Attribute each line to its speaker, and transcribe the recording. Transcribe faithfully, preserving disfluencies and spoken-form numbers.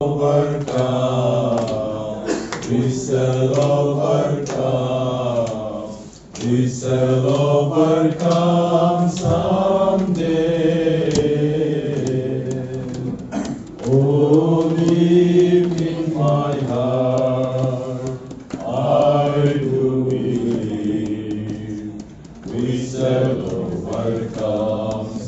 Speaker 1: overcome. We shall overcome. We shall overcome someday. Oh, deep in my heart, I do believe we shall overcome